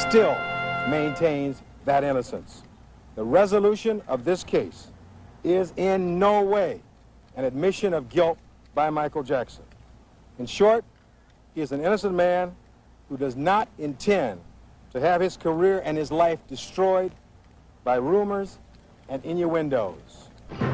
still maintains that innocence. The resolution of this case is in no way an admission of guilt by Michael Jackson. In short, he is an innocent man who does not intend to have his career and his life destroyed by rumors and innuendos.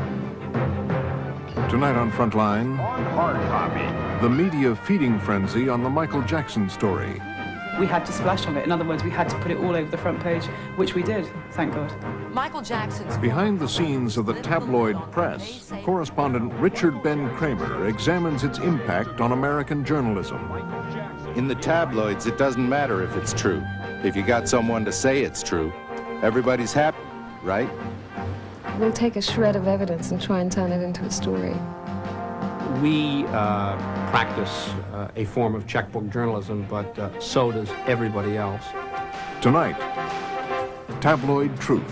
Tonight on Frontline, the media feeding frenzy on the Michael Jackson story. We had to splash on it. In other words, we had to put it all over the front page, which we did, thank God. Michael Jackson's Behind the scenes of the tabloid press, correspondent Richard Ben Kramer examines its impact on American journalism. In the tabloids, it doesn't matter if it's true. If you got someone to say it's true, everybody's happy, right? We'll take a shred of evidence and try and turn it into a story. We practice a form of checkbook journalism, but so does everybody else. Tonight, Tabloid Truth.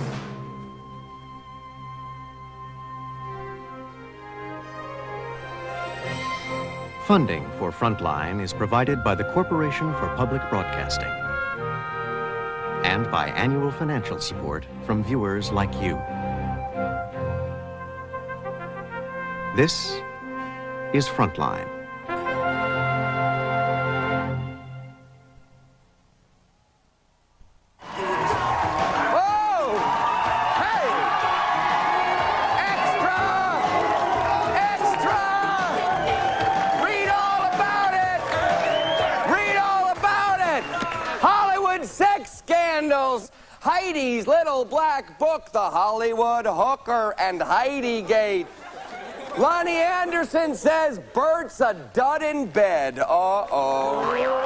Funding for Frontline is provided by the Corporation for Public Broadcasting and by annual financial support from viewers like you. This is Frontline. Whoa! Hey! Extra! Extra! Read all about it! Read all about it! Hollywood sex scandals! Heidi's little black book, The Hollywood Hooker and Heidi Gate. Lonnie Anderson says Bert's a dud in bed. Uh-oh.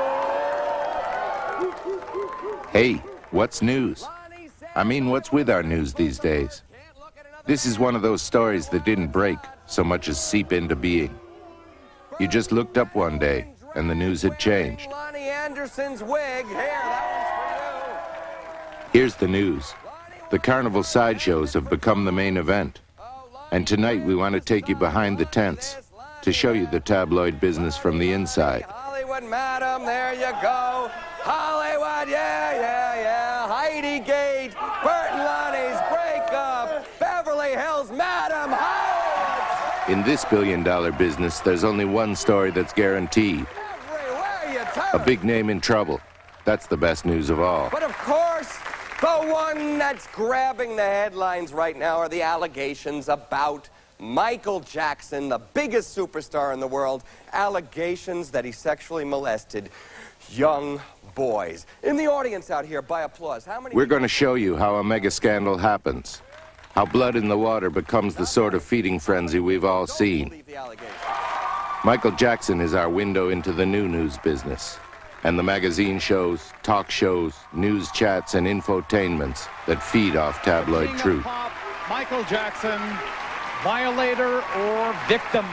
Hey, what's news? I mean, what's with our news these days? This is one of those stories that didn't break so much as seep into being. You just looked up one day, and the news had changed. Lonnie Anderson's wig. Here, that one's for you. Here's the news. The carnival sideshows have become the main event. And tonight we want to take you behind the tents to show you the tabloid business from the inside. Hollywood, madam, there you go. Hollywood, yeah, yeah, yeah. Heidi Gate, Bert and Lonnie's breakup. Beverly Hills, madam, Hollywood. In this billion-dollar business, there's only one story that's guaranteed. Everywhere you turn. A big name in trouble. That's the best news of all. But of course, the one that's grabbing the headlines right now are the allegations about Michael Jackson, the biggest superstar in the world. Allegations that he sexually molested young boys. In the audience out here, by applause, how many... We're going to show you how a mega scandal happens. How blood in the water becomes the sort of feeding frenzy we've all seen. Michael Jackson is our window into the new news business. And the magazine shows, talk shows, news chats, and infotainments that feed off tabloid truth. Michael Jackson, violator or victim?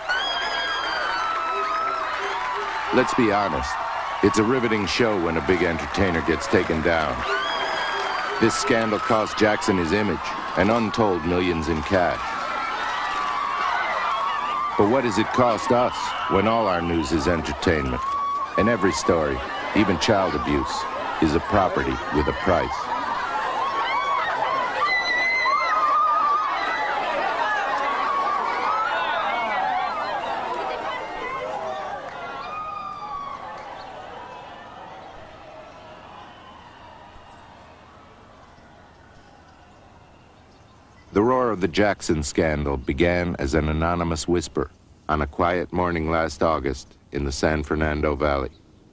Let's be honest. It's a riveting show when a big entertainer gets taken down. This scandal cost Jackson his image and untold millions in cash. But what does it cost us when all our news is entertainment? And every story, even child abuse, is a property with a price. The roar of the Jackson scandal began as an anonymous whisper on a quiet morning last August in the San Fernando Valley.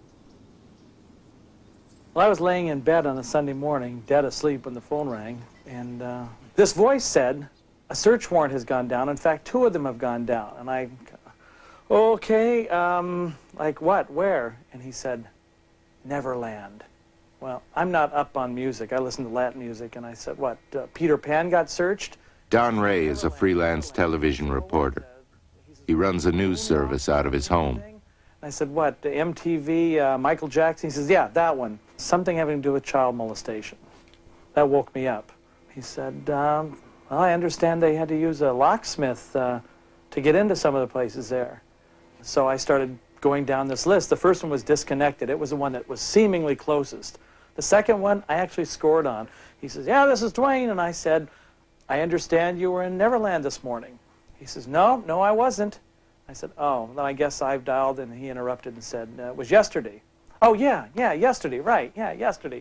Well, I was laying in bed on a Sunday morning, dead asleep, when the phone rang, and this voice said, a search warrant has gone down. In fact, 2 of them have gone down. And I, okay, like what, where? And he said, Neverland. Well, I'm not up on music. I listen to Latin music, and I said, what, Peter Pan got searched? Don Ray is a freelance television reporter. He runs a news service out of his home. I said, what, MTV, Michael Jackson? He says, yeah, that one. Something having to do with child molestation. That woke me up. He said, well, I understand they had to use a locksmith to get into some of the places there. So I started going down this list. The first one was Disconnected. It was the one that was seemingly closest The second one, I actually scored on. He says, yeah, this is Dwayne. And I said, I understand you were in Neverland this morning. He says, no, I wasn't. I said, oh, then I guess I've dialed. And he interrupted and said, it was yesterday. Oh, yeah, yesterday, right, yeah, yesterday.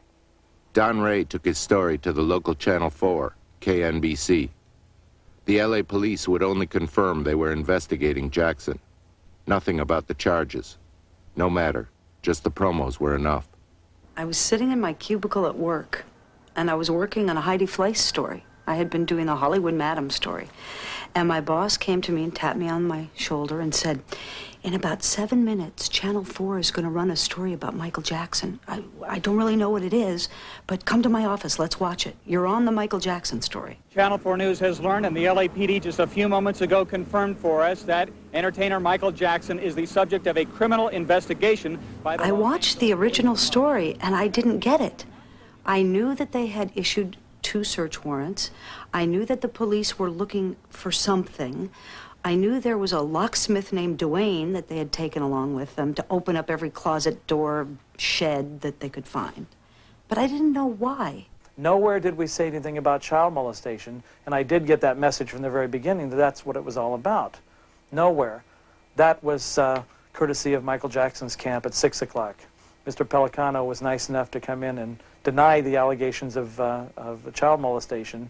Don Ray took his story to the local Channel 4, KNBC. The LA police would only confirm they were investigating Jackson. Nothing about the charges. No matter, just the promos were enough. I was sitting in my cubicle at work, and I was working on a Heidi Fleiss story. I had been doing a Hollywood Madam story. And my boss came to me and tapped me on my shoulder and said, in about 7 minutes, Channel 4 is going to run a story about Michael Jackson. I don't really know what it is, but come to my office. Let's watch it. You're on the Michael Jackson story. Channel 4 News has learned, and the LAPD just a few moments ago confirmed for us, that entertainer Michael Jackson is the subject of a criminal investigation by the... I watched the original story, and I didn't get it. I knew that they had issued 2 search warrants. I knew that the police were looking for something. I knew there was a locksmith named Dwayne that they had taken along with them to open up every closet door, shed that they could find. But I didn't know why. Nowhere did we say anything about child molestation, and I did get that message from the very beginning that that's what it was all about. Nowhere. That was courtesy of Michael Jackson's camp at 6 o'clock. Mr. Pelicano was nice enough to come in and deny the allegations of child molestation,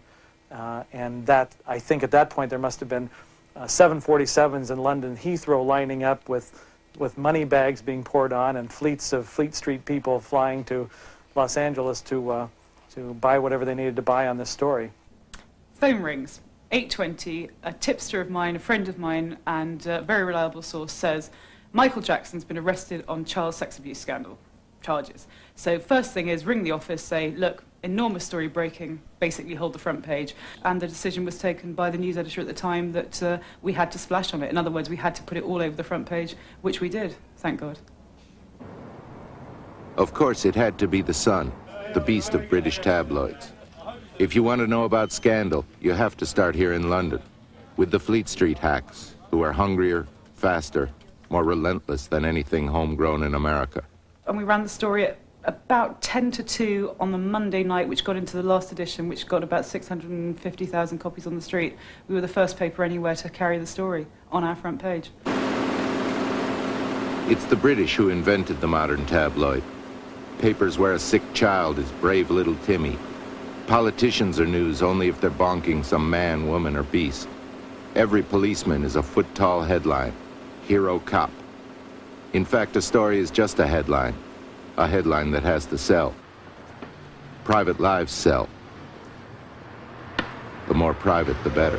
and that, I think at that point there must have been 747s in London Heathrow lining up with money bags being poured on and fleets of Fleet Street people flying to Los Angeles to buy whatever they needed to buy on this story. Phone rings, 8:20, a tipster of mine, a friend of mine, and a very reliable source says, Michael Jackson's been arrested on child sex abuse scandal charges. So first thing is ring the office, say, look, enormous story breaking, basically hold the front page. And the decision was taken by the news editor at the time that we had to splash on it. In other words, we had to put it all over the front page, which we did, thank God. Of course, it had to be the Sun, the beast of British tabloids. If you want to know about scandal, you have to start here in London, with the Fleet Street hacks, who are hungrier, faster, more relentless than anything homegrown in America. And we ran the story at about 10 to 2 on the Monday night, which got into the last edition, which got about 650,000 copies on the street. We were the first paper anywhere to carry the story on our front page. It's the British who invented the modern tabloid. Papers where a sick child is brave little Timmy. Politicians are news only if they're bonking some man, woman, or beast. Every policeman is a foot-tall headline. Hero cop. In fact, a story is just a headline that has to sell. Private lives sell. The more private, the better.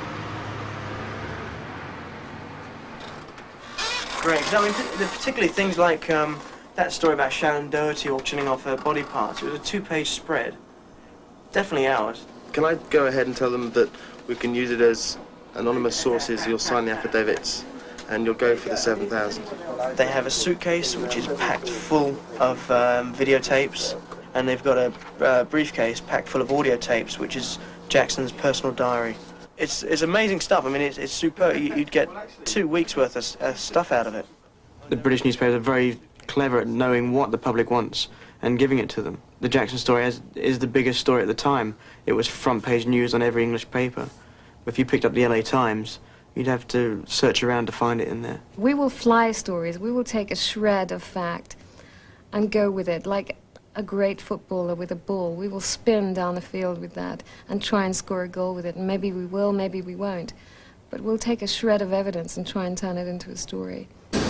Great. I mean, particularly things like that story about Sharon Doherty auctioning off her body parts. It was a 2-page spread. Definitely ours. Can I go ahead and tell them that we can use it as anonymous sources? You'll sign the affidavits and you'll go for the 7,000. They have a suitcase which is packed full of videotapes, and they've got a briefcase packed full of audio tapes, which is Jackson's personal diary. It's amazing stuff. I mean, it's superb. You'd get 2 weeks worth of stuff out of it. The British newspapers are very clever at knowing what the public wants and giving it to them. The Jackson story is the biggest story at the time. It was front page news on every English paper. If you picked up the LA Times, you'd have to search around to find it in there. We will fly stories. We will take a shred of fact and go with it like a great footballer with a ball. We will spin down the field with that and try and score a goal with it. And maybe we will, maybe we won't. But we'll take a shred of evidence and try and turn it into a story.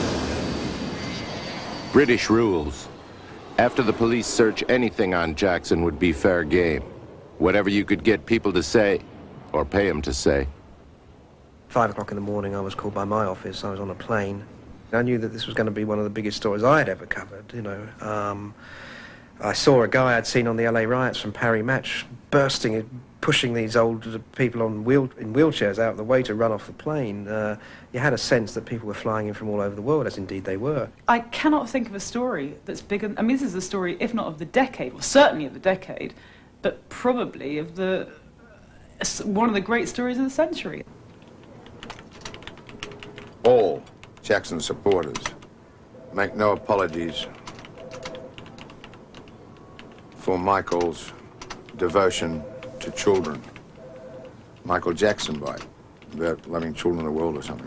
British rules. After the police search, anything on Jackson would be fair game. Whatever you could get people to say, or pay them to say. 5 o'clock in the morning, I was called by my office. I was on a plane. I knew that this was going to be one of the biggest stories I had ever covered, you know. I saw a guy I'd seen on the LA riots from Parry Match bursting and pushing these old people in wheelchairs out of the way to run off the plane. You had a sense that people were flying in from all over the world, as indeed they were. I cannot think of a story that's bigger. I mean, this is the story, if not of the decade, well, certainly of the decade, but probably of one of the great stories of the century. All Jackson supporters make no apologies. for Michael's devotion to children. Michael Jackson bite, about loving children in the world or something.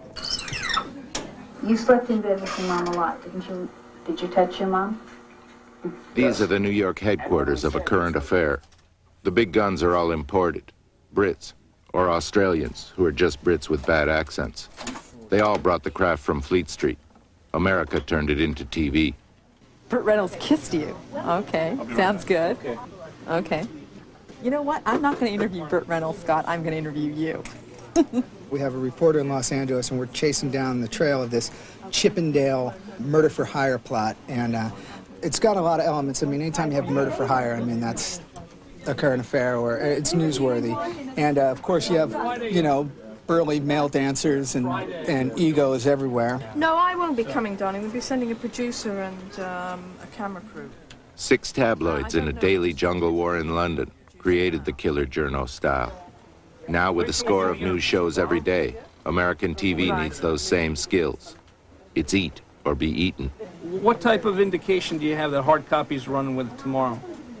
You slept in bed with your mom a lot, didn't you? Did you touch your mom? These are the New York headquarters of A Current Affair. The big guns are all imported, Brits or Australians who are just Brits with bad accents. They all brought the craft from Fleet Street. America turned it into TV. Burt Reynolds kissed you. Okay, sounds good. Okay. You know what? I'm not going to interview Burt Reynolds, Scott. I'm going to interview you. We have a reporter in Los Angeles, and we're chasing down the trail of this Chippendale murder-for-hire plot, and it's got a lot of elements. I mean, anytime you have murder for hire, I mean, that's A Current Affair, or it's newsworthy. And, of course, you have, you know, burly male dancers and egos everywhere. No, I won't be coming, darling. We'll be sending a producer and a camera crew. 6 tabloids in a daily jungle war in London created the killer journo style. Now, with a score of news shows every day, American TV needs those same skills. It's eat or be eaten. What type of indication do you have that hard copy's running with it tomorrow?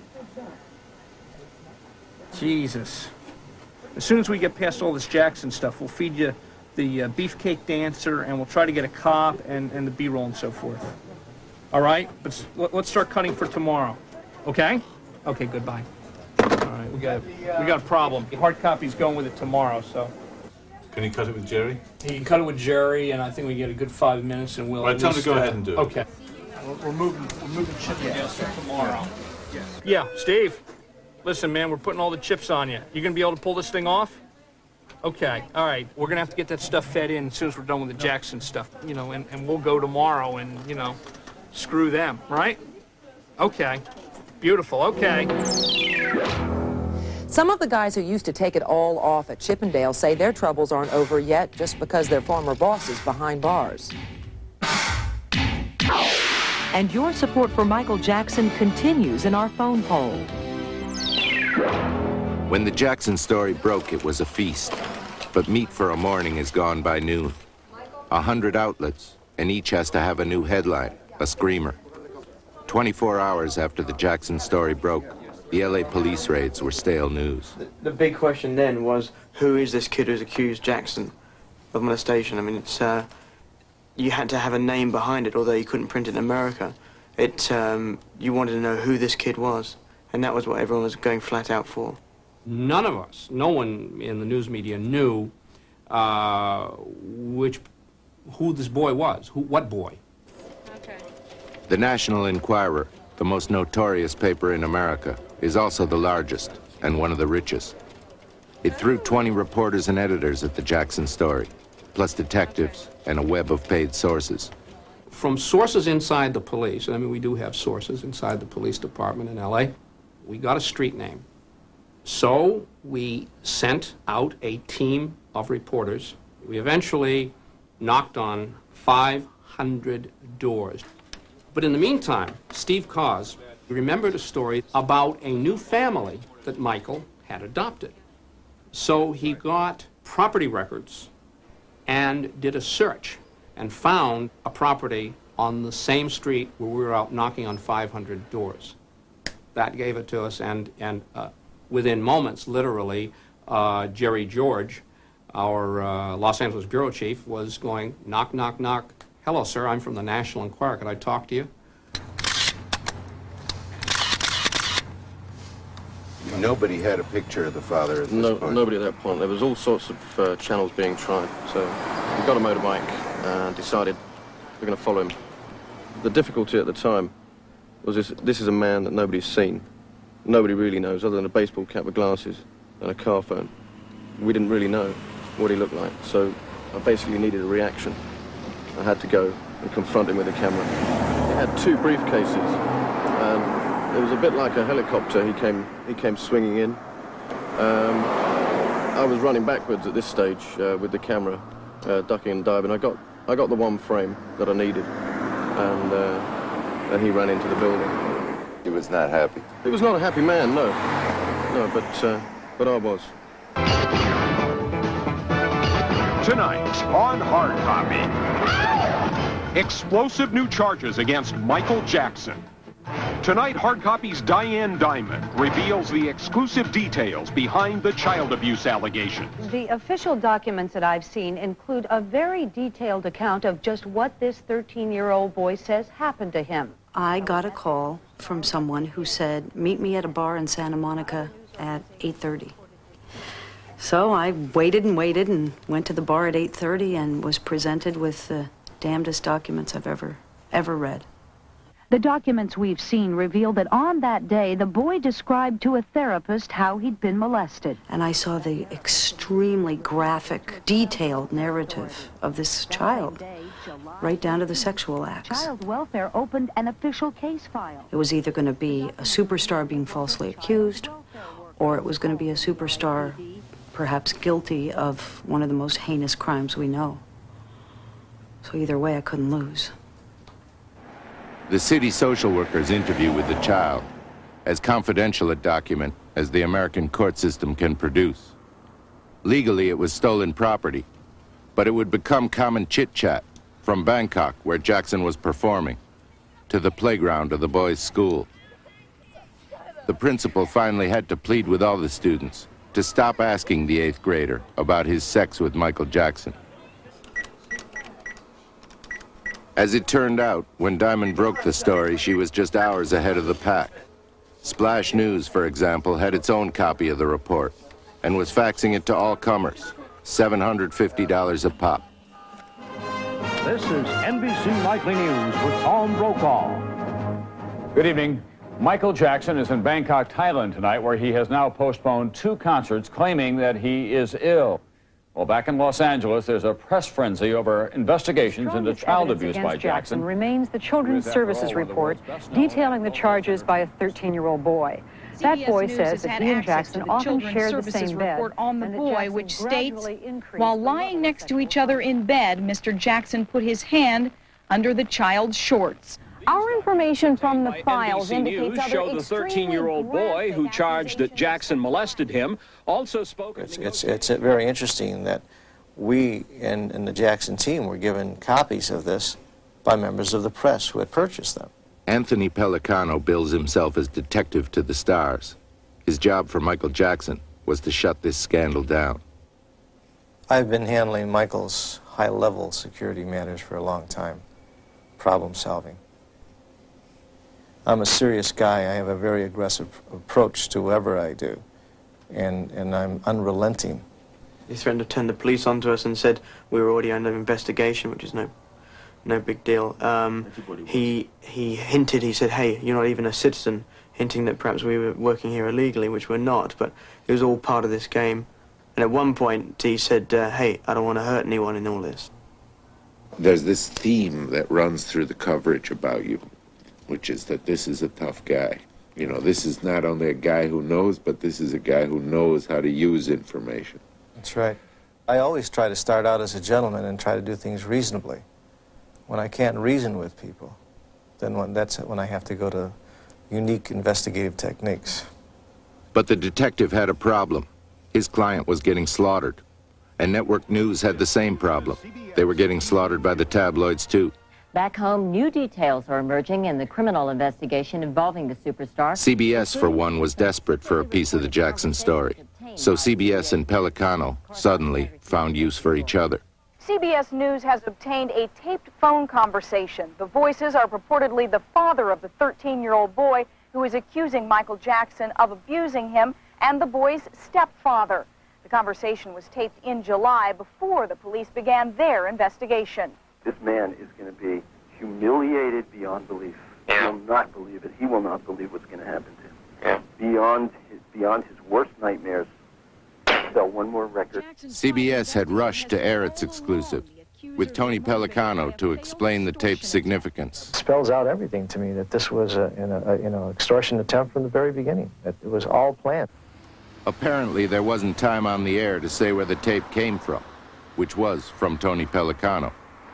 Jesus. As soon as we get past all this Jackson stuff, we'll feed you the beefcake dancer, and we'll try to get a cop and the B-roll and so forth. All right? But let's start cutting for tomorrow. Okay? Okay, goodbye. All right, we got a problem. The hard copy's going with it tomorrow, so. Can he cut it with Jerry? He can cut it with Jerry, and I think we get a good 5 minutes, and we'll. Well, tell him to go ahead and do it. Okay. We're moving Chippendale tomorrow. Yeah, Steve. Listen, man, we're putting all the chips on you. You gonna be able to pull this thing off? Okay. All right. We're gonna have to get that stuff fed in as soon as we're done with the Jackson stuff, you know, and we'll go tomorrow and, you know, screw them, right? Okay. Beautiful. Okay. Some of the guys who used to take it all off at Chippendale say their troubles aren't over yet just because their former boss is behind bars. And your support for Michael Jackson continues in our phone poll. When the Jackson story broke, it was a feast. But meat for a morning is gone by noon. 100 outlets, and each has to have a new headline, a screamer. 24 hours after the Jackson story broke, the LA police raids were stale news. The big question then was, who is this kid who's accused Jackson of molestation? I mean, it's you had to have a name behind it, although you couldn't print it in America. You wanted to know who this kid was, and that was what everyone was going flat out for. None of us, no one in the news media knew who this boy was, what boy. Okay. The National Enquirer, the most notorious paper in America, is also the largest and one of the richest. It threw 20 reporters and editors at the Jackson story, plus detectives and a web of paid sources. From sources inside the police, I mean, we do have sources inside the police department in LA, we got a street name. So we sent out a team of reporters. We eventually knocked on 500 doors. But in the meantime, Steve Cause remembered a story about a new family that Michael had adopted. So he got property records and did a search and found a property on the same street where we were out knocking on 500 doors. That gave it to us, and within moments, literally, Jerry George, our Los Angeles bureau chief, was going, knock, knock, knock. Hello, sir, I'm from the National Enquirer. Could I talk to you? Nobody had a picture of the father at this point. Nobody at that point. There was all sorts of channels being tried. So we got a motorbike and decided we're going to follow him. The difficulty at the time was this is a man that nobody's seen. Nobody really knows, other than a baseball cap with glasses and a car phone. We didn't really know what he looked like, so I basically needed a reaction. I had to go and confront him with a camera. He had 2 briefcases, and it was a bit like a helicopter. He came swinging in. I was running backwards at this stage with the camera, ducking and diving. I got the one frame that I needed, and he ran into the building. He was not happy. He was not a happy man, no, but I was. Tonight on Hard Copy, explosive new charges against Michael Jackson. Tonight, Hard Copy's Diane Diamond reveals the exclusive details behind the child abuse allegations. The official documents that I've seen include a very detailed account of just what this 13-year-old boy says happened to him. I got a call from someone who said, meet me at a bar in Santa Monica at 8:30. So I waited and waited and went to the bar at 8:30 and was presented with the damnedest documents I've ever read. The documents we've seen reveal that on that day, the boy described to a therapist how he'd been molested. And I saw the extremely graphic, detailed narrative of this child, right down to the sexual acts. Child Welfare opened an official case file. It was either going to be a superstar being falsely accused, or it was going to be a superstar perhaps guilty of one of the most heinous crimes we know. So either way, I couldn't lose. The city social worker's interview with the child, as confidential a document as the American court system can produce. Legally, it was stolen property, but it would become common chit-chat from Bangkok, where Jackson was performing, to the playground of the boys' school. The principal finally had to plead with all the students to stop asking the 8th grader about his sex with Michael Jackson. As it turned out, when Diamond broke the story, she was just hours ahead of the pack. Splash News, for example, had its own copy of the report and was faxing it to all comers, $750 a pop. This is NBC Nightly News with Tom Brokaw. Good evening. Michael Jackson is in Bangkok, Thailand tonight, where he has now postponed 2 concerts, claiming that he is ill. Well, back in Los Angeles, there's a press frenzy over investigations into child abuse by Jackson. Remains the Children's Services report detailing the charges by a 13-year-old boy. That boy says that he and Jackson often shared the same bed. Report on the boy, which states, while lying next to each other in bed, Mr. Jackson put his hand under the child's shorts. Our information from the files NBC indicates News showed the 13-year-old boy who charged that Jackson molested him also spoke. It's very interesting that we and the Jackson team were given copies of this by members of the press who had purchased them. Anthony Pellicano bills himself as detective to the stars. His job for Michael Jackson was to shut this scandal down. I've been handling Michael's high-level security matters for a long time, problem solving. I'm a serious guy. I have a very aggressive approach to whatever I do, and I'm unrelenting. He threatened to turn the police onto us and said we were already under investigation, which is no big deal. He hinted, he said, hey, you're not even a citizen, hinting that perhaps we were working here illegally, which we're not, but it was all part of this game. And at one point he said, hey, I don't want to hurt anyone in all this. There's this theme that runs through the coverage about you, which is that this is a tough guy. You know, this is not only a guy who knows, but this is a guy who knows how to use information. That's right. I always try to start out as a gentleman and try to do things reasonably. When I can't reason with people, then that's when I have to go to unique investigative techniques. But the detective had a problem. His client was getting slaughtered. And Network News had the same problem. They were getting slaughtered by the tabloids, too. Back home, new details are emerging in the criminal investigation involving the superstar. CBS, for one, was desperate for a piece of the Jackson story. So CBS and Pellicano suddenly found use for each other. CBS News has obtained a taped phone conversation. The voices are purportedly the father of the 13-year-old boy who is accusing Michael Jackson of abusing him and the boy's stepfather. The conversation was taped in July before the police began their investigation. This man is going to be humiliated beyond belief. He will not believe it. He will not believe what's going to happen to him. Beyond his worst nightmares. Sell one more record. CBS had rushed to air its exclusive, with Tony Pellicano to explain the tape's significance. It spells out everything to me that this was an extortion attempt from the very beginning. That it was all planned. Apparently, there wasn't time on the air to say where the tape came from, which was from Tony Pellicano.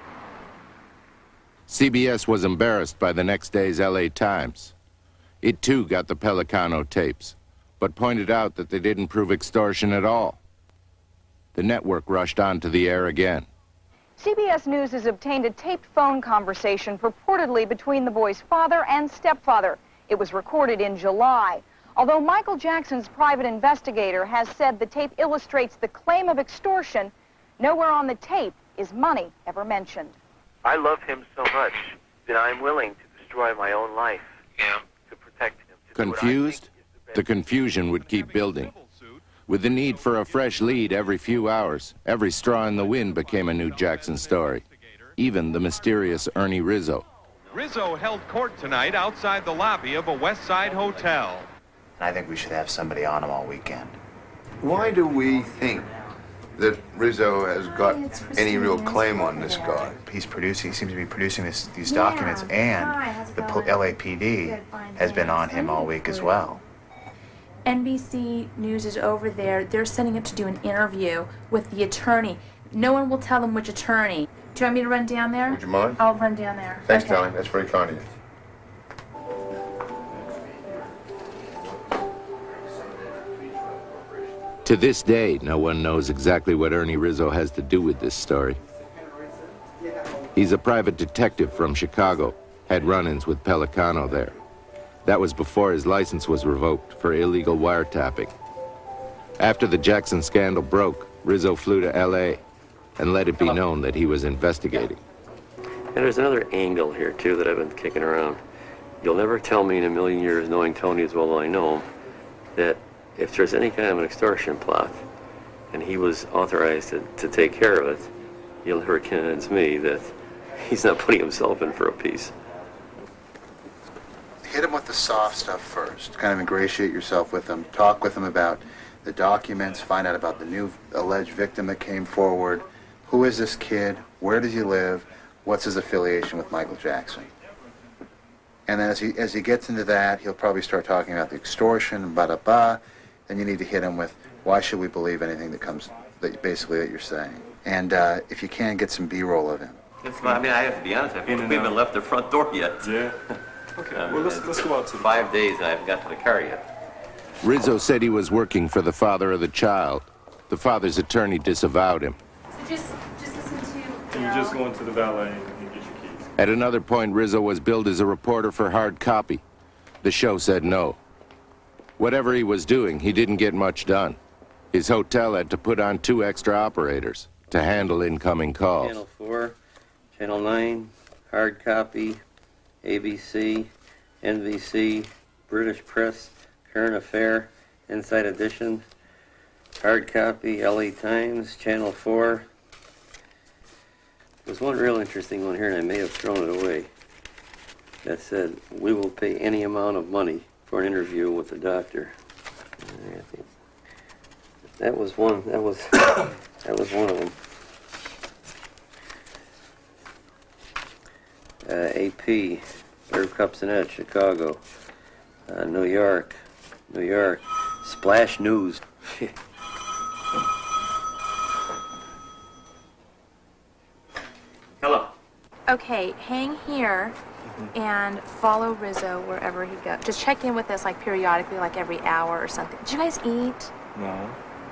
CBS was embarrassed by the next day's LA Times. It too got the Pellicano tapes, but pointed out that they didn't prove extortion at all. The network rushed onto the air again. CBS News has obtained a taped phone conversation purportedly between the boy's father and stepfather. It was recorded in July. Although Michael Jackson's private investigator has said the tape illustrates the claim of extortion, nowhere on the tape is money ever mentioned. I love him so much that I'm willing to destroy my own life to protect him. Confused? The confusion would keep building. With the need for a fresh lead every few hours, every straw in the wind became a new Jackson story. Even the mysterious Ernie Rizzo. Rizzo held court tonight outside the lobby of a West Side hotel. I think we should have somebody on him all weekend. Why do we think that Rizzo has got any real claim on this guy? He seems to be producing these documents, and the LAPD has been on him all week as well. NBC News is over there. They're sending him to do an interview with the attorney. No one will tell them which attorney. Do you want me to run down there? Would you mind? I'll run down there. Thanks, okay. darling. That's very kind of you. To this day, no one knows exactly what Ernie Rizzo has to do with this story. He's a private detective from Chicago, had run-ins with Pelicano there. That was before his license was revoked for illegal wiretapping. After the Jackson scandal broke, Rizzo flew to L.A. and let it be known that he was investigating. And there's another angle here, too, that I've been kicking around. You'll never tell me in a million years, knowing Tony as well as I know him, that if there's any kind of an extortion plot, and he was authorized to take care of it, you'll never convince me that he's not putting himself in for a piece. Hit him with the soft stuff first. Kind of ingratiate yourself with him. Talk with him about the documents. Find out about the new alleged victim that came forward. Who is this kid? Where does he live? What's his affiliation with Michael Jackson? And then as he gets into that, he'll probably start talking about the extortion, blah. Then you need to hit him with, why should we believe anything that you're saying? And if you can, get some B-roll of him. I mean, I have to be honest, we haven't left the front door yet. Yeah. Okay, well, let's go out to 5 days and I haven't got to the car yet. Rizzo said he was working for the father of the child. The father's attorney disavowed him. So just listen to... Can you just go into the valet and get your keys? At another point, Rizzo was billed as a reporter for Hard Copy. The show said no. Whatever he was doing, he didn't get much done. His hotel had to put on 2 extra operators to handle incoming calls. Channel 4, Channel 9, Hard Copy, ABC, NBC, British Press, Current Affair, Inside Edition, Hard Copy, LA Times, Channel 4. There's one real interesting one here, and I may have thrown it away, that said, we will pay any amount of money for an interview with the doctor. That was one. That was one of them. AP, Irv Cupsonet, Chicago, New York, Splash News. Hello. Okay, hang here and follow Rizzo wherever he goes. Just check in with us like periodically, like every hour or something. Did you guys eat? No.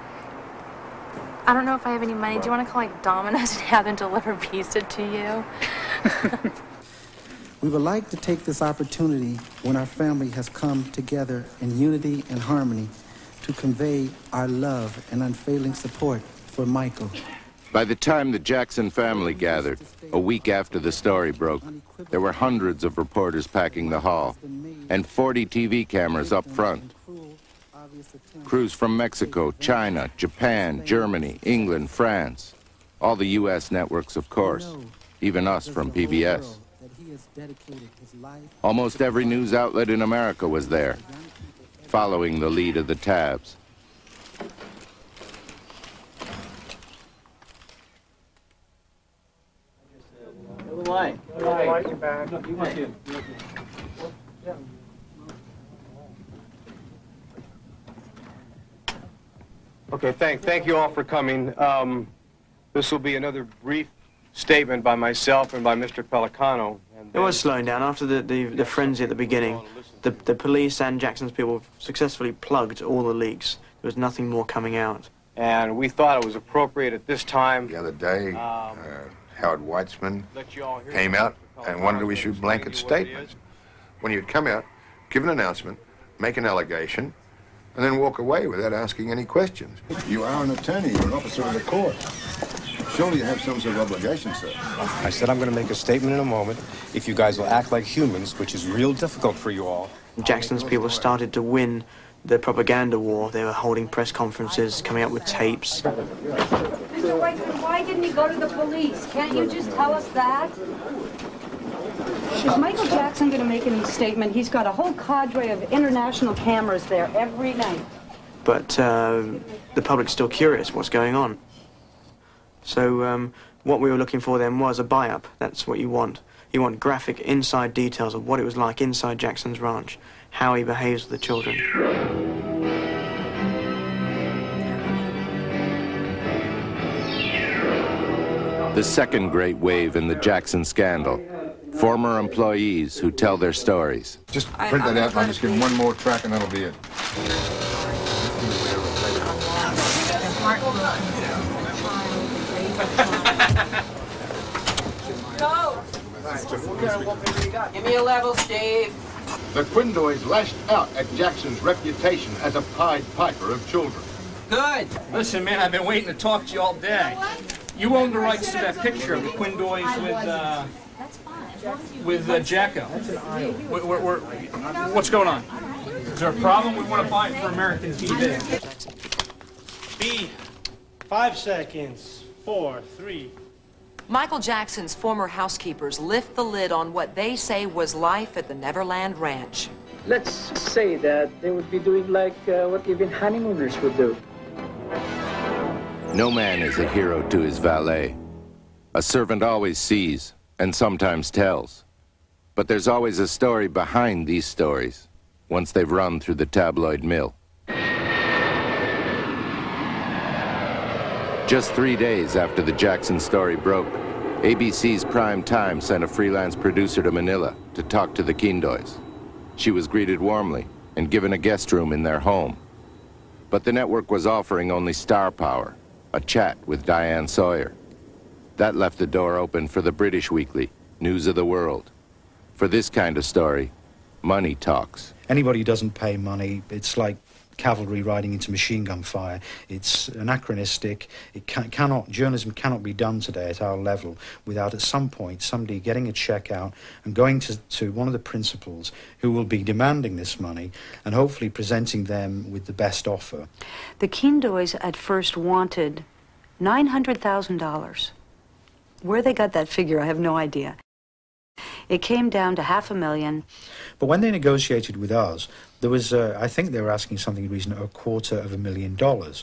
I don't know if I have any money. Do you want to call like Domino's and have them deliver pizza to you? We would like to take this opportunity when our family has come together in unity and harmony to convey our love and unfailing support for Michael. By the time the Jackson family gathered, a week after the story broke, there were hundreds of reporters packing the hall and 40 TV cameras up front. Crews from Mexico, China, Japan, Germany, England, France. All the U.S. networks, of course. Even us from PBS. Almost every news outlet in America was there, following the lead of the tabs. Okay, thank you all for coming. This will be another brief statement by myself and by Mr. Pelicano. It was slowing down after the frenzy at the beginning. The police and Jackson's people successfully plugged all the leaks. There was nothing more coming out. And we thought it was appropriate at this time. The other day, Howard Weitzman came out and wanted to issue blanket statements. When he would come out, give an announcement, make an allegation, and then walk away without asking any questions. You are an attorney, you're an officer of the court. Surely you have some sort of obligation, sir. I said I'm going to make a statement in a moment if you guys will act like humans, which is real difficult for you all. Jackson's people started to win the propaganda war. They were holding press conferences, coming up with tapes. Mr. Whiteman, why didn't he go to the police? Can't you just tell us that? Is Michael Jackson going to make any statement? He's got a whole cadre of international cameras there every night. But the public's still curious what's going on. So what we were looking for then was a buy-up. That's what you want. You want graphic inside details of what it was like inside Jackson's ranch, how he behaves with the children. The second great wave in the Jackson scandal. Former employees who tell their stories. Just print that out and I'll just give him one more track and that'll be it. Go! Give me a level, Steve. The Quindoys lashed out at Jackson's reputation as a Pied Piper of children. Good. Listen, man, I've been waiting to talk to you all day. You own the rights to that picture of the Quindoys with Jacko. What's going on? Is there a problem? We want to buy it for American TV. B, 5 seconds. 4, 3. Michael Jackson's former housekeepers lift the lid on what they say was life at the Neverland Ranch. Let's say that they would be doing like what even honeymooners would do. No man is a hero to his valet. A servant always sees and sometimes tells. But there's always a story behind these stories once they've run through the tabloid mill. Just 3 days after the Jackson story broke, ABC's Prime Time sent a freelance producer to Manila to talk to the Quindoys. She was greeted warmly and given a guest room in their home. But the network was offering only star power, a chat with Diane Sawyer. That left the door open for the British weekly, News of the World. For this kind of story, money talks. Anybody who doesn't pay money, it's like cavalry riding into machine gun fire. It's anachronistic. Journalism cannot be done today at our level without at some point somebody getting a check out and going to one of the principals who will be demanding this money and hopefully presenting them with the best offer. The Quindoys at first wanted $900,000. Where they got that figure, I have no idea. It came down to $500,000. But when they negotiated with us, there was, I think they were asking something in the region of $250,000.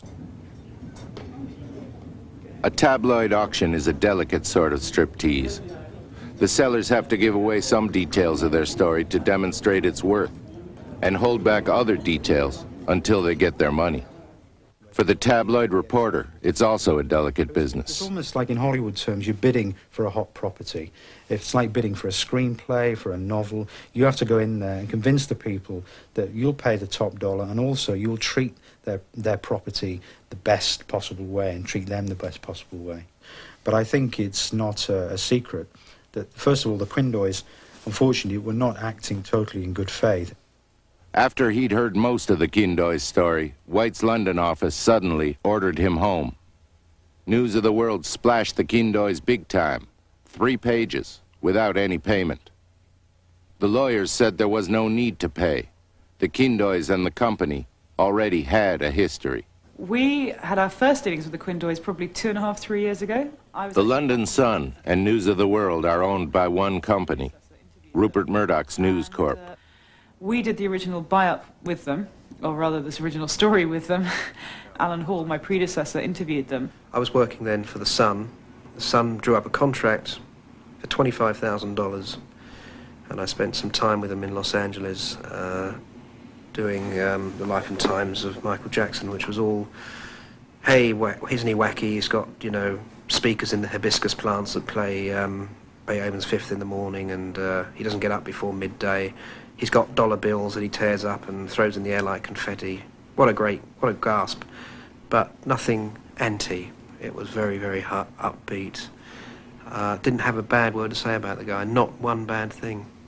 A tabloid auction is a delicate sort of striptease. The sellers have to give away some details of their story to demonstrate its worth, and hold back other details until they get their money. For the tabloid reporter, it's also a delicate business. It's almost like in Hollywood terms, you're bidding for a hot property. It's like bidding for a screenplay, for a novel. You have to go in there and convince the people that you'll pay the top dollar and also you'll treat their property the best possible way and treat them the best possible way. But I think it's not a secret that, first of all, the Quindoys, unfortunately, were not acting totally in good faith. After he'd heard most of the Quindoys' story, White's London office suddenly ordered him home. News of the World splashed the Quindoys big time. 3 pages, without any payment. The lawyers said there was no need to pay. The Quindoys and the company already had a history. We had our first dealings with the Quindoys probably 2.5, 3 years ago. The London Sun and News of the World are owned by one company, Rupert Murdoch's News Corp. We did the original buy-up with them, or rather this original story with them. Alan Hall, my predecessor, interviewed them. I was working then for the Sun. The Sun drew up a contract for $25,000, and I spent some time with them in Los Angeles doing the life and times of Michael Jackson, which was all, hey, isn't he wacky? He's got, you know, speakers in the hibiscus plants that play Beethoven's Fifth in the morning, and he doesn't get up before midday. He's got dollar bills that he tears up and throws in the air like confetti. What a gasp. But nothing anti. It was very, very upbeat. Didn't have a bad word to say about the guy, not one bad thing.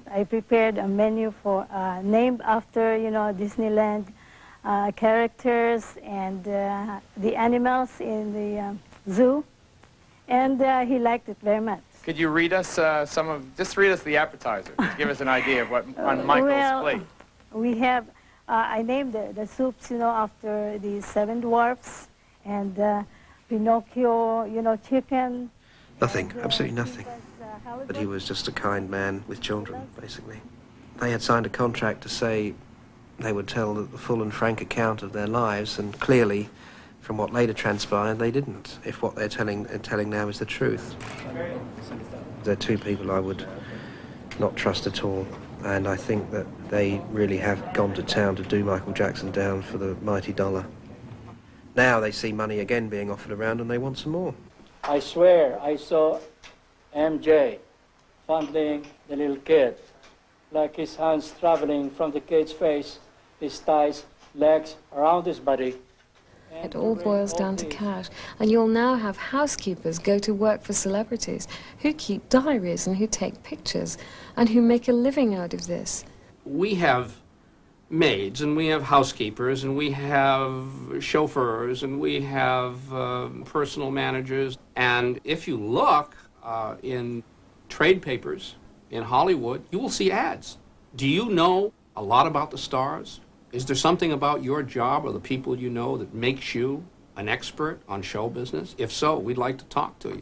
I prepared a menu for named after, you know, Disneyland characters and the animals in the zoo, and he liked it very much. Could you read us just read us the appetizer, just give us an idea of what on Michael's plate. We have, I named the soups, you know, after the 7 dwarfs, and Pinocchio, you know, chicken. Nothing, absolutely nothing. But he was just a kind man with children, basically. They had signed a contract to say they would tell the full and frank account of their lives, and clearly, from what later transpired, they didn't, if what they're telling now is the truth. They're 2 people I would not trust at all, and I think that they really have gone to town to do Michael Jackson down for the mighty dollar. Now they see money again being offered around and they want some more. I swear I saw MJ fondling the little kid, like his hands traveling from the kid's face, his thighs, legs, around his body. It all boils down to cash, and you'll now have housekeepers go to work for celebrities who keep diaries and who take pictures and who make a living out of this. We have maids, and we have housekeepers, and we have chauffeurs, and we have personal managers. And if you look in trade papers in Hollywood, you will see ads. Do you know a lot about the stars? Is there something about your job or the people you know that makes you an expert on show business? If so, we'd like to talk to you.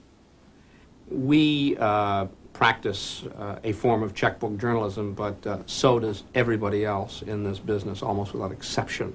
We practice a form of checkbook journalism, but so does everybody else in this business, almost without exception.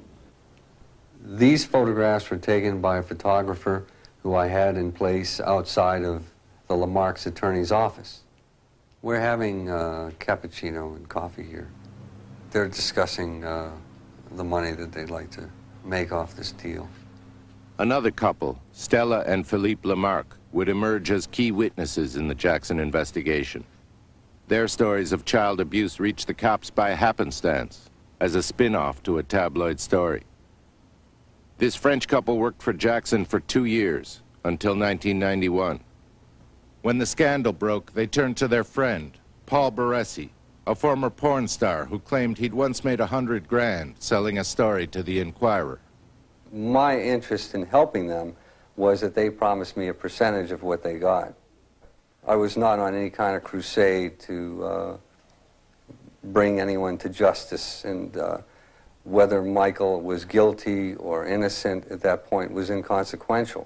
These photographs were taken by a photographer who I had in place outside of the Lamarck's attorney's office. We're having cappuccino and coffee here. They're discussing the money that they'd like to make off this deal. Another couple, Stella and Philippe Lamarck, would emerge as key witnesses in the Jackson investigation. Their stories of child abuse reached the cops by happenstance, as a spin-off to a tabloid story. This French couple worked for Jackson for 2 years, until 1991. When the scandal broke, they turned to their friend, Paul Baresi, a former porn star who claimed he'd once made $100 grand selling a story to the Inquirer. My interest in helping them was that they promised me a percentage of what they got. I was not on any kind of crusade to bring anyone to justice, and whether Michael was guilty or innocent at that point was inconsequential.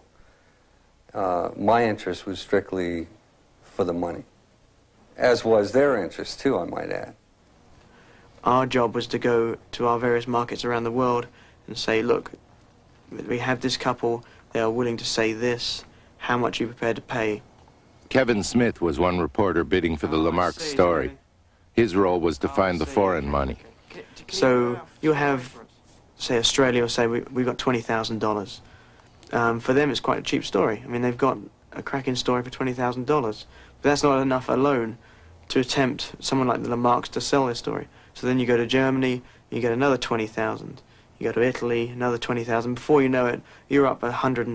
My interest was strictly for the money, as was their interest too, I might add. Our job was to go to our various markets around the world and say, look, we have this couple, they are willing to say this, how much are you prepared to pay? Kevin Smith was one reporter bidding for the Lamarck story. His role was to find the foreign money. So you'll have, say, Australia will say, we've got $20,000. For them, it's quite a cheap story. I mean, they've got a cracking story for $20,000. But that's not enough alone to tempt someone like the Lamarcks to sell their story. So then you go to Germany, you get another 20,000. You go to Italy, another 20,000. Before you know it, you're up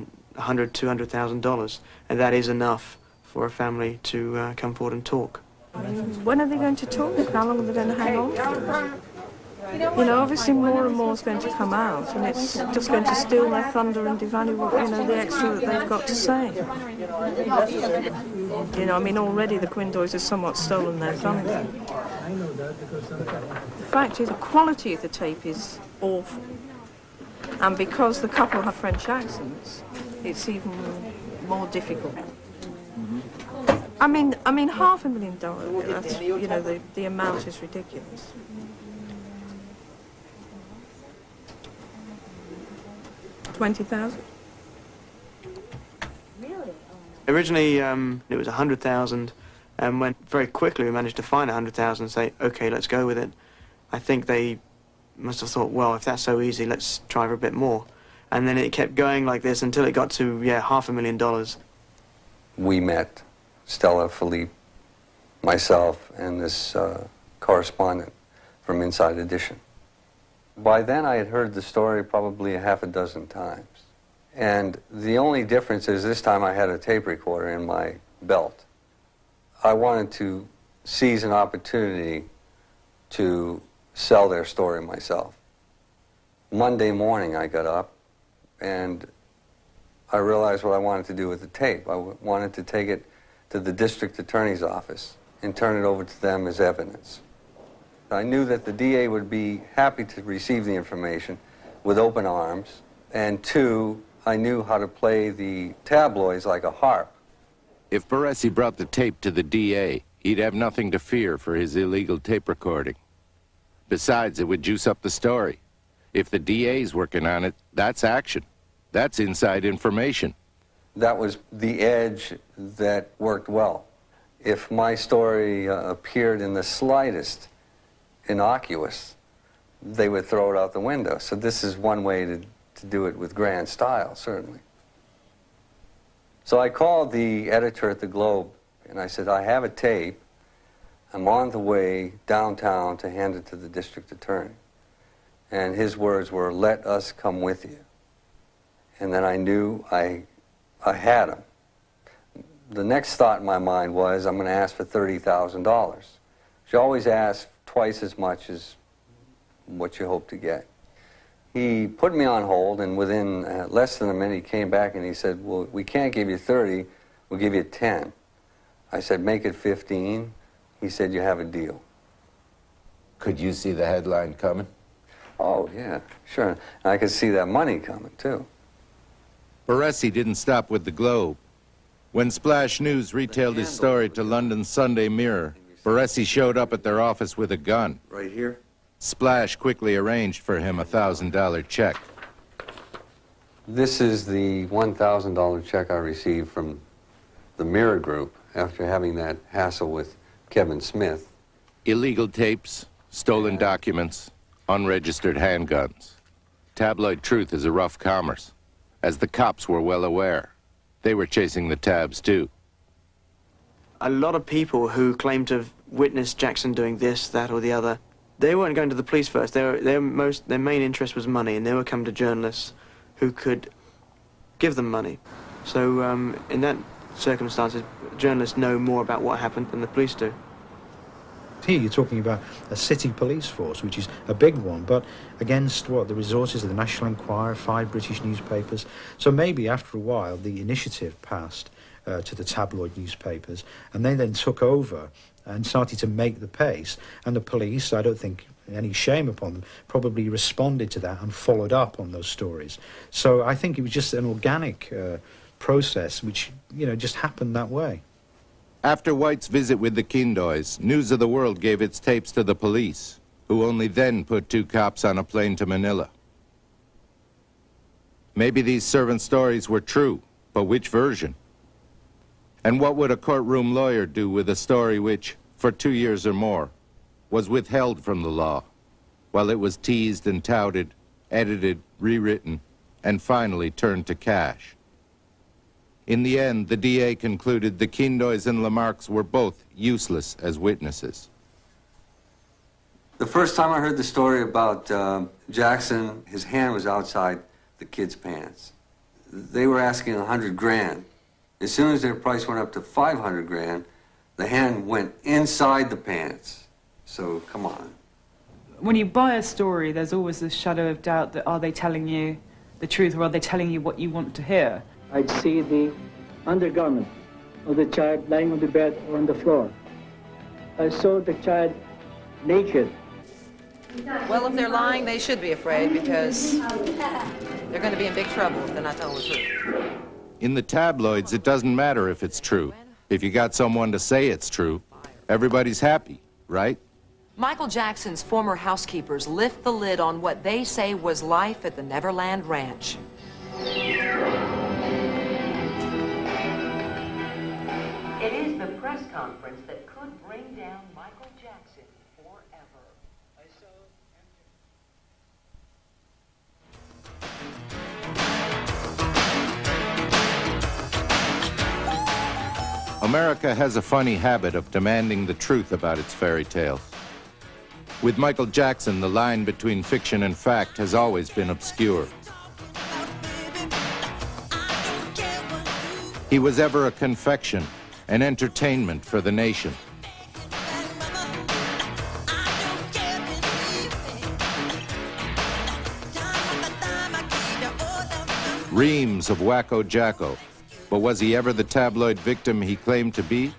$200,000, and that is enough for a family to come forward and talk. When are they going to talk? How long are they going to hang on for? You know, obviously more and more is going to come out, and it's just going to steal their thunder and devalue what, you know, the extra that they've got to say. You know, I mean, already the Quindoys have somewhat stolen their thunder. The fact is, the quality of the tape is awful, and because the couple have French accents, it's even more difficult. I mean, $500,000. That's, you know, the amount is ridiculous. $20,000. Originally, it was $100,000, and when very quickly we managed to find $100,000 and say, okay, let's go with it. I think they must have thought, well, if that's so easy, let's try for a bit more. And then it kept going like this until it got to, yeah, $500,000. We met, Stella, Philippe, myself, and this correspondent from Inside Edition. By then I had heard the story probably a half a dozen times. And the only difference is this time I had a tape recorder in my belt. I wanted to seize an opportunity to sell their story myself. Monday morning I got up and I realized what I wanted to do with the tape. I wanted to take it to the district attorney's office and turn it over to them as evidence. I knew that the DA would be happy to receive the information with open arms, and two, I knew how to play the tabloids like a harp. If Baresi brought the tape to the DA, he'd have nothing to fear for his illegal tape recording. Besides, it would juice up the story. If the DA's working on it, that's action. That's inside information. That was the edge that worked well. If my story appeared in the slightest innocuous, they would throw it out the window. So this is one way to do it with grand style, certainly. So I called the editor at the Globe, and I said, I have a tape. I'm on the way downtown to hand it to the district attorney. And his words were, let us come with you. And then I knew I had him. The next thought in my mind was, I'm going to ask for $30,000. She always asks twice as much as what you hope to get. He put me on hold, and within less than a minute he came back and he said, well, we can't give you 30, we'll give you 10. I said, make it 15. He said, you have a deal. Could you see the headline coming? Oh, yeah, sure. And I could see that money coming, too. Baresi didn't stop with the Globe. When Splash News retailed his story to London's Sunday Mirror, Baresi showed up at their office with a gun. Right here? Splash quickly arranged for him a $1,000 check. This is the $1,000 check I received from the Mirror Group after having that hassle with Kevin Smith. Illegal tapes, stolen documents, unregistered handguns. Tabloid truth is a rough commerce, as the cops were well aware. They were chasing the tabs, too. A lot of people who claim to have witnessed Jackson doing this, that, or the other, they weren't going to the police first. Their main interest was money, and they were coming to journalists who could give them money. So in that circumstances, journalists know more about what happened than the police do. Here you're talking about a city police force, which is a big one, but against what, the resources of the National Enquirer, 5 British newspapers. So maybe after a while the initiative passed to the tabloid newspapers, and they then took over and started to make the pace, and the police, I don't think any shame upon them, probably responded to that and followed up on those stories. So I think it was just an organic process which, you know, just happened that way. After White's visit with the Kindoys, News of the World gave its tapes to the police, who only then put 2 cops on a plane to Manila. Maybe these servant stories were true, but which version? And what would a courtroom lawyer do with a story which, for 2 years or more, was withheld from the law, while it was teased and touted, edited, rewritten, and finally turned to cash? In the end, the DA concluded the Kindoys and Lamarcks were both useless as witnesses. The first time I heard the story about Jackson, his hand was outside the kid's pants. They were asking 100 grand. As soon as their price went up to 500 grand, the hand went inside the pants. So, come on. When you buy a story, there's always this shadow of doubt that are they telling you the truth or are they telling you what you want to hear? I'd see the undergarment of the child lying on the bed or on the floor. I saw the child naked. Well, if they're lying, they should be afraid because they're going to be in big trouble if they're not telling the truth. In the tabloids, it doesn't matter if it's true. If you got someone to say it's true, everybody's happy, right? Michael Jackson's former housekeepers lift the lid on what they say was life at the Neverland Ranch. It is the press conference that could bring down Michael Jackson forever. America has a funny habit of demanding the truth about its fairy tales. With Michael Jackson, the line between fiction and fact has always been obscure. He was ever a confection, an entertainment for the nation. reams of wacko jacko. But was he ever the tabloid victim he claimed to be?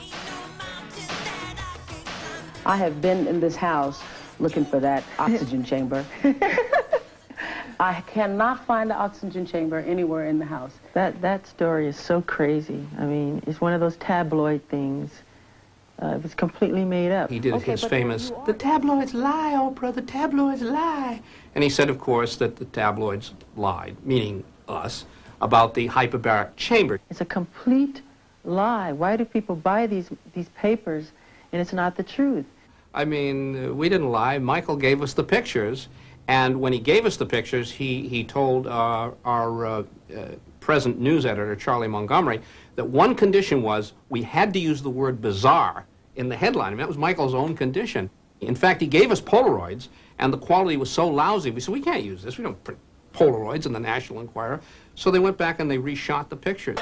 I have been in this house looking for that oxygen chamber. I cannot find the oxygen chamber anywhere in the house. That story is so crazy. I mean, it's one of those tabloid things. It was completely made up. He did his famous, "The tabloids lie, Oprah, the tabloids lie." And he said, of course, that the tabloids lied, meaning us, about the hyperbaric chamber. It's a complete lie. Why do people buy these papers and it's not the truth? I mean, we didn't lie. Michael gave us the pictures, and when he gave us the pictures, he told our present news editor, Charlie Montgomery, that one condition was we had to use the word bizarre in the headline. I mean, that was Michael's own condition. In fact, he gave us Polaroids, and the quality was so lousy, we said, we can't use this. We don't print Polaroids in the National Enquirer. So they went back and they reshot the pictures.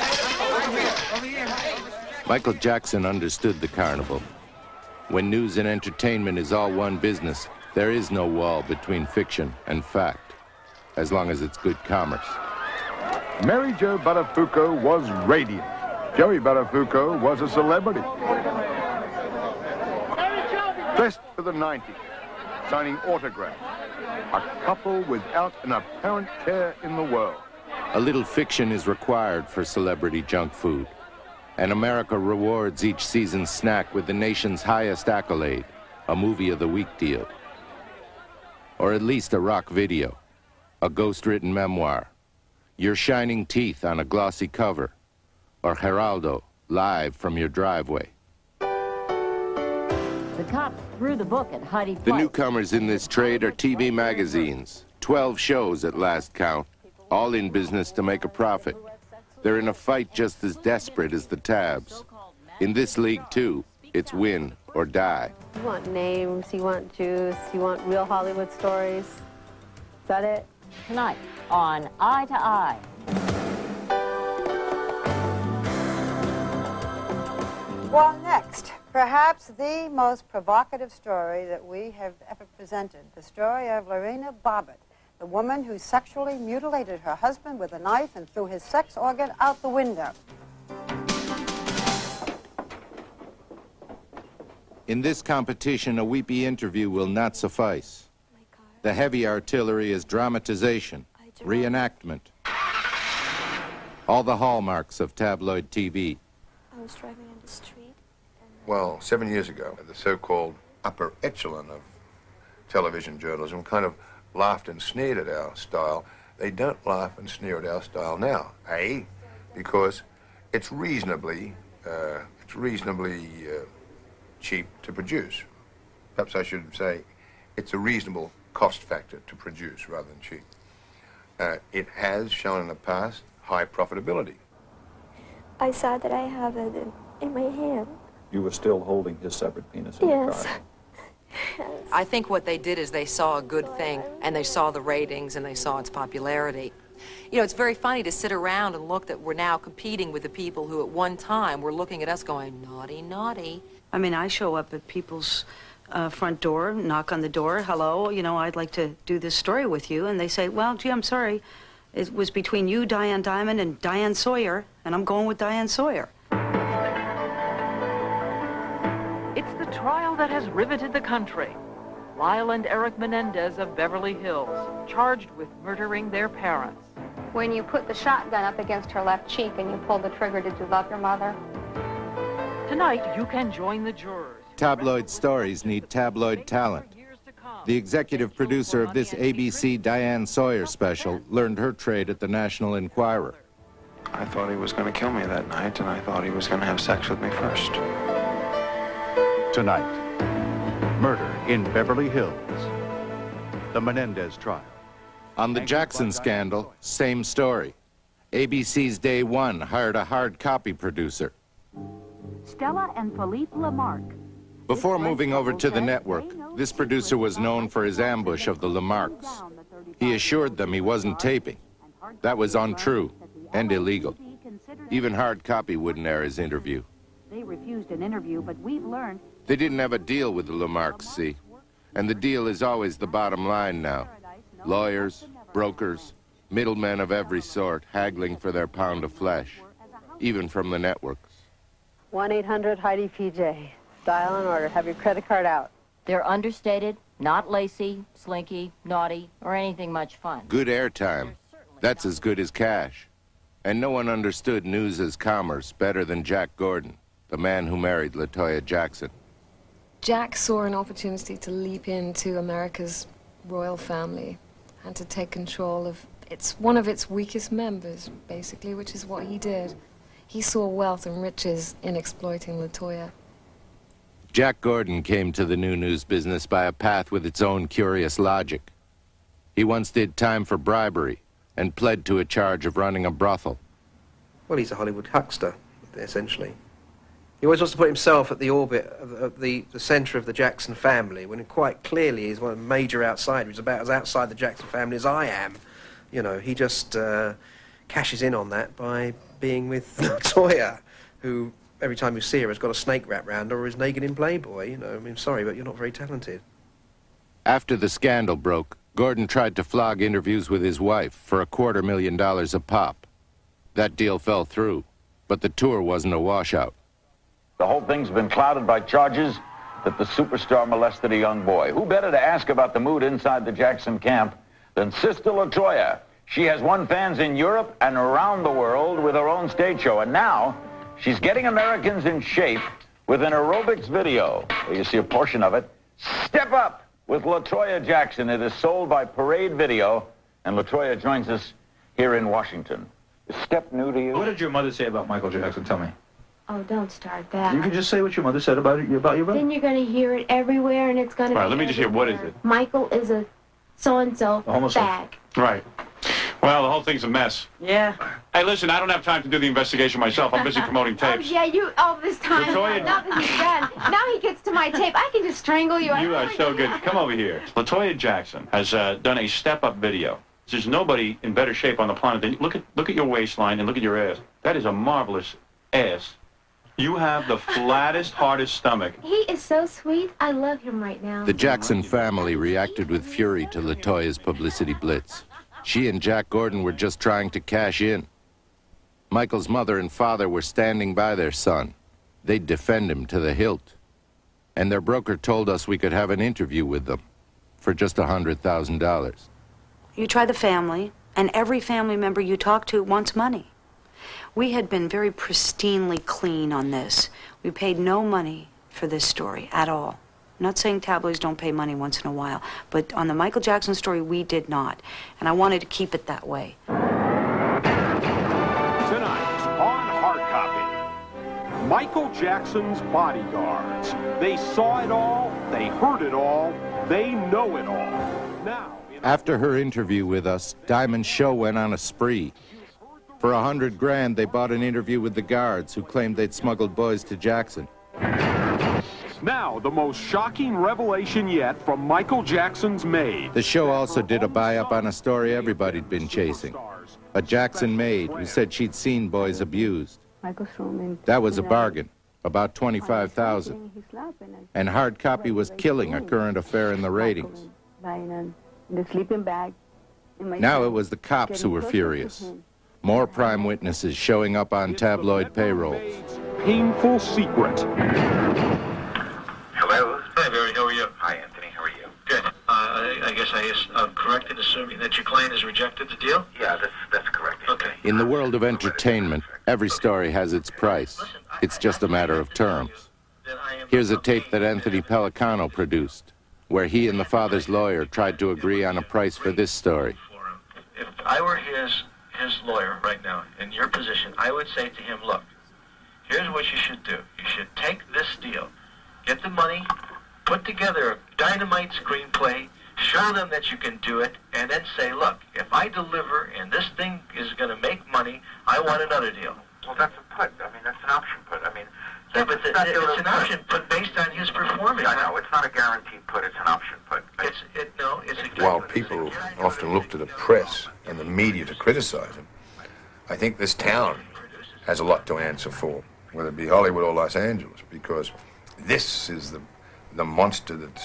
Michael Jackson understood the carnival. When news and entertainment is all one business, there is no wall between fiction and fact, as long as it's good commerce. Mary Jo Buttafuoco was radiant. Joey Buttafuoco was a celebrity. Dressed for the 90s, signing autographs. A couple without an apparent care in the world. A little fiction is required for celebrity junk food, and America rewards each season's snack with the nation's highest accolade, a Movie of the Week deal. Or at least a rock video, a ghost-written memoir, your shining teeth on a glossy cover, or Geraldo, live from your driveway. The cops threw the book at Heidi The newcomers in this trade are TV magazines, 12 shows at last count, all in business to make a profit. They're in a fight just as desperate as the tabs. In this league, too, it's win or die. You want names, you want juice, you want real Hollywood stories. Is that it? Tonight on Eye to Eye. Well, next, perhaps the most provocative story that we have ever presented, the story of Lorena Bobbitt, the woman who sexually mutilated her husband with a knife and threw his sex organ out the window. In this competition, a weepy interview will not suffice. The heavy artillery is dramatization, reenactment, all the hallmarks of tabloid TV. I was driving in the street. Well, 7 years ago, the so-called upper echelon of television journalism kind of laughed and sneered at our style. They don't laugh and sneer at our style now. A, because it's reasonably cheap to produce. Perhaps I should say it's a reasonable cost factor to produce rather than cheap. It has shown in the past high profitability. I saw that I have it in my hand. You were still holding his severed penis in your car. I think what they did is they saw a good thing, and they saw the ratings, and they saw its popularity. You know, it's very funny to sit around and look that we're now competing with the people who at one time were looking at us going, naughty, naughty. I mean, I show up at people's front door, knock on the door, hello, you know, I'd like to do this story with you, and they say, well, gee, I'm sorry. It was between you, Diane Dimond, and Diane Sawyer, and I'm going with Diane Sawyer. It's the trial that has riveted the country. Lyle and Eric Menendez of Beverly Hills, charged with murdering their parents. When you put the shotgun up against her left cheek and you pulled the trigger, did you love your mother? Tonight, you can join the jurors. Tabloid stories need tabloid talent. The executive producer of this ABC Diane Sawyer special learned her trade at the National Enquirer. I thought he was going to kill me that night, and I thought he was going to have sex with me first. Tonight, murder in Beverly Hills. The Menendez trial. On the Jackson scandal, same story. ABC's Day One hired a hard copy producer. Stella and Philippe Lamarck. Before moving over to the network, this producer was known for his ambush of the Lamarcks. He assured them he wasn't taping. That was untrue and illegal. Even hard copy wouldn't air his interview. They refused an interview, but we've learned... They didn't have a deal with the Lamarcks, see? And the deal is always the bottom line now. Lawyers, brokers, Middlemen of every sort haggling for their pound of flesh, even from the networks. 1-800-HEIDI-PJ. Dial and order. Have your credit card out. They're understated, not lacy, slinky, naughty, or anything much fun. Good airtime. That's as good as cash. And no one understood news as commerce better than Jack Gordon, the man who married LaToya Jackson. Jack saw an opportunity to leap into America's royal family and to take control of one of its weakest members, basically, which is what he did. He saw wealth and riches in exploiting LaToya. Jack Gordon came to the new news business by a path with its own curious logic. He once did time for bribery and pled to a charge of running a brothel. Well, he's a Hollywood huckster, essentially. He always wants to put himself at the orbit of the centre of the Jackson family, when quite clearly he's one major outsider. He's about as outside the Jackson family as I am. You know, he just cashes in on that by being with LaToya, who every time you see her has got a snake wrapped round her or is naked in Playboy. You know, I mean, sorry, but you're not very talented. After the scandal broke, Gordon tried to flog interviews with his wife for $250,000 a pop. That deal fell through, but the tour wasn't a washout. The whole thing's been clouded by charges that the superstar molested a young boy. Who better to ask about the mood inside the Jackson camp than Sister LaToya? She has won fans in Europe and around the world with her own stage show, and now she's getting Americans in shape with an aerobics video. You see a portion of it. Step Up with LaToya Jackson. It is sold by Parade Video, and LaToya joins us here in Washington. Is Step new to you? What did your mother say about Michael Jackson? Tell me. Oh, don't start that. You can just say what your mother said about your brother. Then you're going to hear it everywhere, and it's going to be All right, let me just hear, what is it? Michael is a so-and-so bag. Right. Well, the whole thing's a mess. Yeah. Hey, listen, I don't have time to do the investigation myself. I'm busy promoting tapes. Oh, yeah, you, all this time. LaToya- Now that he's done. Now he gets to my tape. I can just strangle you. You are so good. Come over here. LaToya Jackson has done a step-up video. There's nobody in better shape on the planet than you. Look at your waistline and look at your ass. That is a marvelous ass. You have the flattest, hardest stomach. He is so sweet. I love him right now. The Jackson family reacted with fury to LaToya's publicity blitz. She and Jack Gordon were just trying to cash in. Michael's mother and father were standing by their son. They'd defend him to the hilt. And their broker told us we could have an interview with them for just $100,000. You try the family, and every family member you talk to wants money. We had been very pristinely clean on this. We paid no money for this story at all. I'm not saying tabloids don't pay money once in a while, but on the Michael Jackson story, we did not. And I wanted to keep it that way. Tonight on Hard Copy, Michael Jackson's bodyguards. They saw it all, they heard it all, they know it all. Now, After her interview with us, Diamond Show went on a spree. For $100,000, they bought an interview with the guards who claimed they'd smuggled boys to Jackson. Now, the most shocking revelation yet from Michael Jackson's maid. The show also did a buy-up on a story everybody'd been chasing. A Jackson maid who said she'd seen boys abused. That was a bargain, about $25,000. And Hard Copy was killing a current affair in the ratings. Now it was the cops who were furious. More prime witnesses showing up on tabloid payrolls. Painful secret. Hello? Hi, Barry. How are you? Hi, Anthony. How are you? Good. I guess I'm correct in assuming that your client has rejected the deal? Yeah, that's correct. Okay. In the world of entertainment, every story has its price. It's just a matter of terms. Here's a tape that Anthony Pellicano produced, where he and the father's lawyer tried to agree on a price for this story. If I were his lawyer right now, in your position, I would say to him, look, here's what you should do. You should take this deal, get the money, put together a dynamite screenplay, show them that you can do it, and then say, look, if I deliver and this thing is going to make money, I want another deal. Well, that's a put. I mean, that's an option put. I mean, yeah, but it's an option put based on his performance. I know, it's not a guaranteed put, it's an option put. It's exactly While people often look to the press and the media to criticize him, I think this town has a lot to answer for, whether it be Hollywood or Los Angeles, because this is the monster that's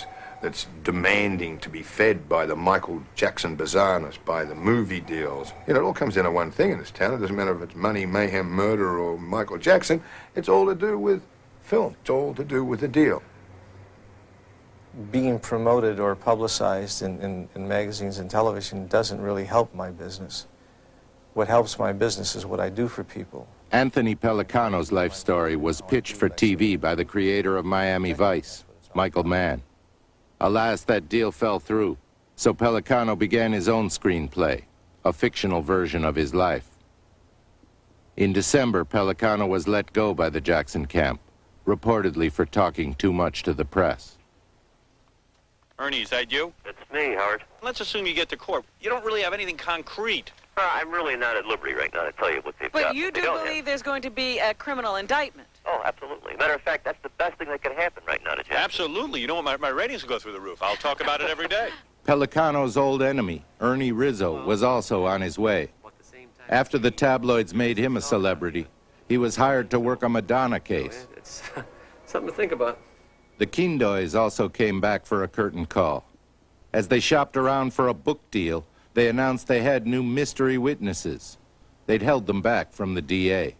that's demanding to be fed by the Michael Jackson bizarreness, by the movie deals. You know, it all comes down to one thing in this town. It doesn't matter if it's money, mayhem, murder, or Michael Jackson. It's all to do with film. It's all to do with the deal. Being promoted or publicized in magazines and television doesn't really help my business. What helps my business is what I do for people. Anthony Pellicano's life story was pitched for TV by the creator of Miami Vice, Michael Mann. Alas, that deal fell through, so Pellicano began his own screenplay, a fictional version of his life. In December, Pellicano was let go by the Jackson camp, reportedly for talking too much to the press. Ernie, is that you? It's me, Howard. Let's assume you get to court. You don't really have anything concrete. I'm really not at liberty right now to tell you what they've got. But you do believe there's going to be a criminal indictment? Oh, absolutely. Matter of fact, that's the best thing that could happen right now to Jackson. Absolutely. You know what? My ratings will go through the roof. I'll talk about it every day. Pellicano's old enemy, Ernie Rizzo, was also on his way. After the tabloids made him a celebrity, he was hired to work a Madonna case. It's something to think about. The Kindoys also came back for a curtain call. As they shopped around for a book deal, they announced they had new mystery witnesses. They'd held them back from the DA.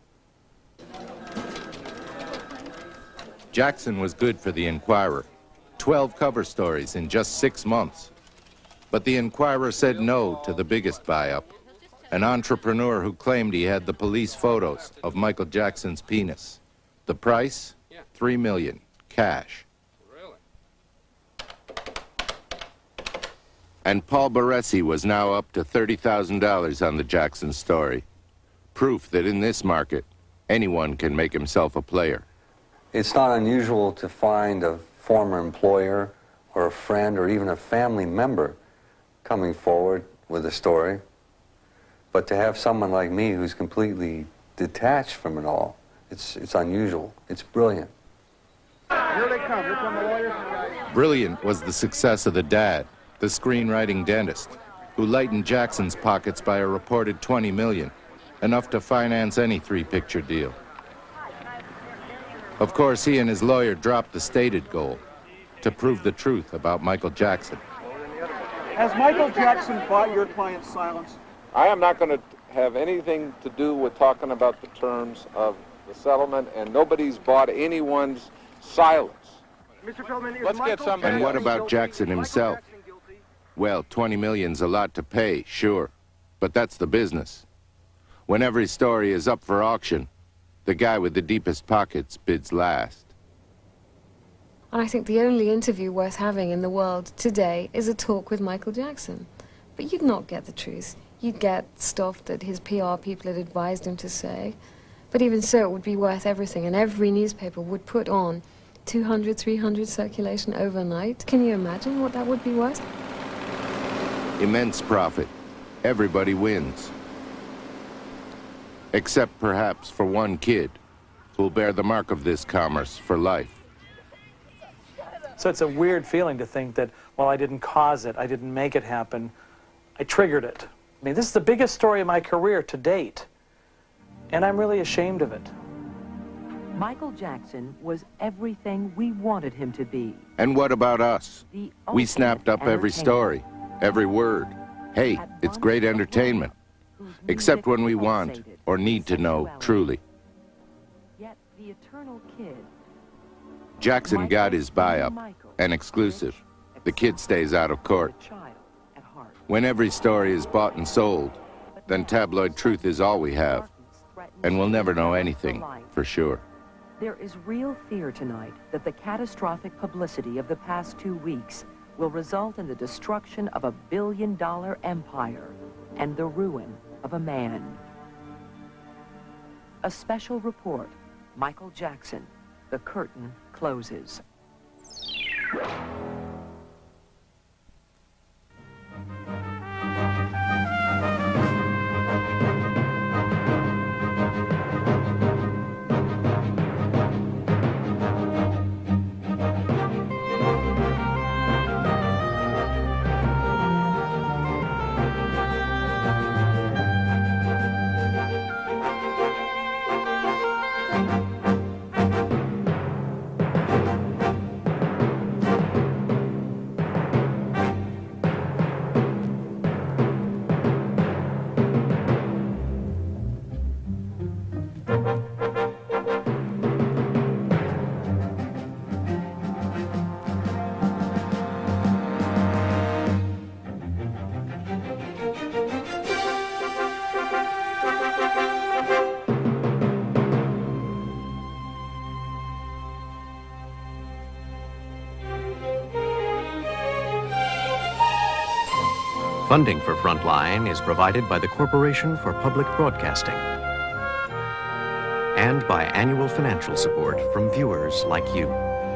Jackson was good for the Enquirer. 12 cover stories in just 6 months. But the Enquirer said no to the biggest buy-up, an entrepreneur who claimed he had the police photos of Michael Jackson's penis. The price? $3 million, cash. And Paul Baresi was now up to $30,000 on the Jackson story. Proof that in this market, anyone can make himself a player. It's not unusual to find a former employer or a friend or even a family member coming forward with a story. But to have someone like me who's completely detached from it all, it's unusual. It's brilliant. Here they come. Here come the lawyers. Brilliant was the success of the dad, the screenwriting dentist, who lightened Jackson's pockets by a reported $20 million, enough to finance any 3-picture deal. Of course, he and his lawyer dropped the stated goal, to prove the truth about Michael Jackson. Has Michael Jackson bought your client's silence? I am not going to have anything to do with talking about the terms of the settlement, and nobody's bought anyone's silence. Mr. Feldman, Let's get somebody. And what about Jackson himself? Well, $20 million's a lot to pay, sure, but that's the business. When every story is up for auction, the guy with the deepest pockets bids last. And I think the only interview worth having in the world today is a talk with Michael Jackson. But you'd not get the truth. You'd get stuff that his PR people had advised him to say. But even so, it would be worth everything, and every newspaper would put on 200, 300 circulation overnight. Can you imagine what that would be worth? Immense profit. Everybody wins. Except perhaps for one kid who'll bear the mark of this commerce for life. So it's a weird feeling to think that, well, I didn't cause it, I didn't make it happen, I triggered it. I mean, this is the biggest story of my career to date, and I'm really ashamed of it. Michael Jackson was everything we wanted him to be. And what about us? We snapped up every story, every word. Hey, it's great entertainment. Except when we want or need to know truly. Yet the eternal kid. Jackson got his buy-up, an exclusive. The kid stays out of court. When every story is bought and sold, then tabloid truth is all we have. And we'll never know anything for sure. There is real fear tonight that the catastrophic publicity of the past 2 weeks will result in the destruction of $1 billion empire and the ruin of a man. A special report, Michael Jackson, the curtain closes. Funding for Frontline is provided by the Corporation for Public Broadcasting and by annual financial support from viewers like you.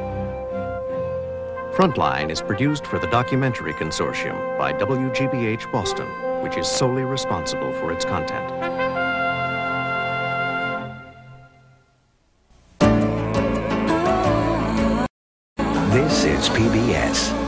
Frontline is produced for the Documentary Consortium by WGBH Boston, which is solely responsible for its content. This is PBS.